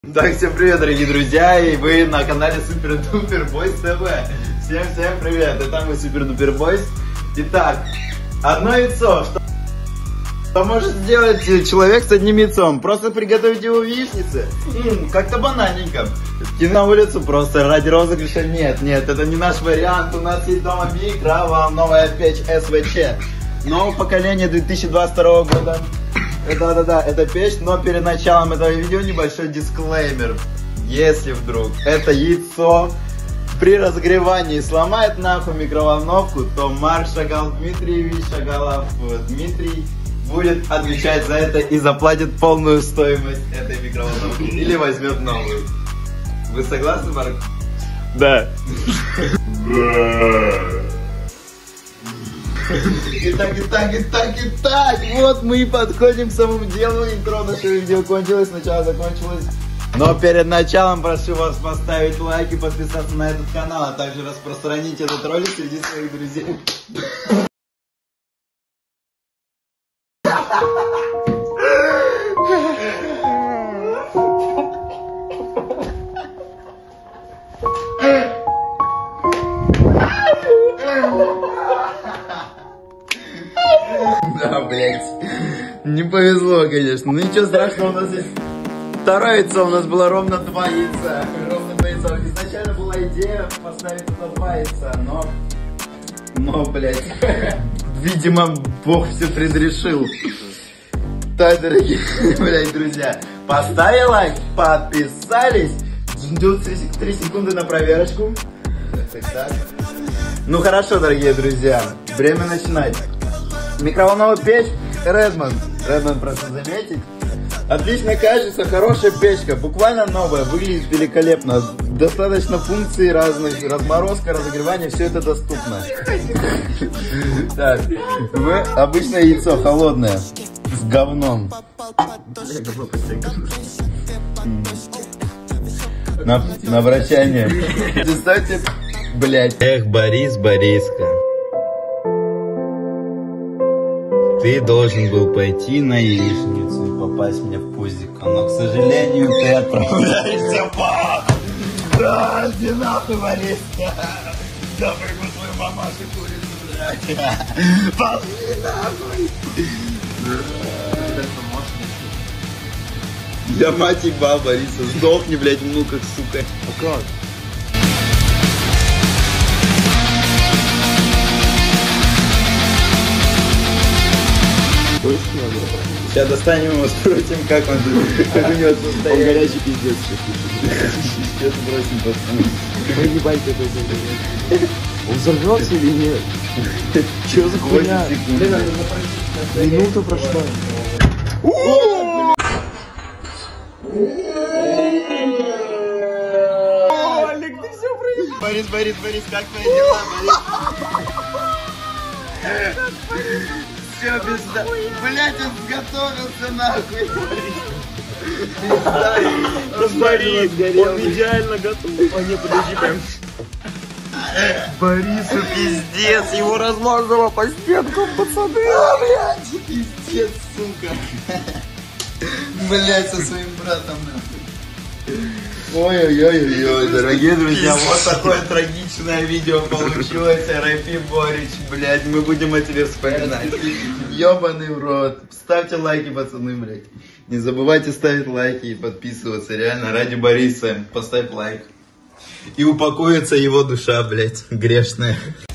Так, всем привет, дорогие друзья, и вы на канале Супер Дупер Бойс ТВ. Всем привет, это мы Супер Дупер Бойс. Итак, одно яйцо, что может сделать человек с одним яйцом? Просто приготовить его в яичнице, как-то банальненько. И на улицу просто ради розыгрыша? Нет, это не наш вариант. У нас есть дома микроволновая печь СВЧ. Нового поколения 2022 года. Да, это печь, но перед началом этого видео небольшой дисклеймер. Если вдруг это яйцо при разогревании сломает нахуй микроволновку, то Марк Шагал Дмитриевич Шагалов Дмитрий будет отвечать за это и заплатит полную стоимость этой микроволновки или возьмет новую. Вы согласны, Марк? Да. Итак, вот мы и подходим к самому делу. Интро нашего видео кончилось, сначала закончилось. Но перед началом прошу вас поставить лайк и подписаться на этот канал, а также распространить этот ролик среди своих друзей. Да, блять. Не повезло, конечно. Ну ничего страшного, у нас есть второе яйцо. У нас было ровно 2 яйца. Изначально была идея поставить туда 2 яйца, но, блять, видимо, Бог все предрешил. Так, дорогие, блять, друзья, поставили лайк, подписались. Ждем 3 секунды на проверочку. Так. Ну хорошо, дорогие друзья, время начинать. Микроволновая печь Redmond, прошу заметить. Отлично кажется, хорошая печка, буквально новая, выглядит великолепно. Достаточно функций разных, разморозка, разогревание, все это доступно. Так, обычное яйцо холодное, с говном. На вращание. Представьте, блять. Эх, Бориска. Ты должен был пойти на яичницу и попасть мне в пузико, но, к сожалению, ты отправляешься в ад. Да, иди нахуй, Бориска. Да, прыгну свою мамашу курицу, блядь. Пошли нахуй. Я мать еба, Бориса, сдохни, блядь, ну как, сука. А как? Сейчас достанем его, спросим, как у него состояние. Он горячий пиздец Сейчас бросим, пацаны. Вы ебать какой-то. Он взорвется или нет? Че за хуйня? Минута прошла. Олег, ты все проебал. Борис, как твои дела, Борис? Все, пизда. Блять, он сготовился нахуй. Борис, он идеально готов. О, не, подожди, прям. Борису пиздец, его размазало по стенкам, пацаны. Блять, пиздец, сука. Блять, со своим братом нахуй. Ой-ой-ой-ой, дорогие друзья, вот такое трагичное видео получилось. Рэпи Борич, блядь, мы будем о тебе вспоминать. Ёбаный в рот. Ставьте лайки, пацаны, блядь. Не забывайте ставить лайки и подписываться. Реально, ради Бориса, поставь лайк. И упокоится его душа, блядь, грешная.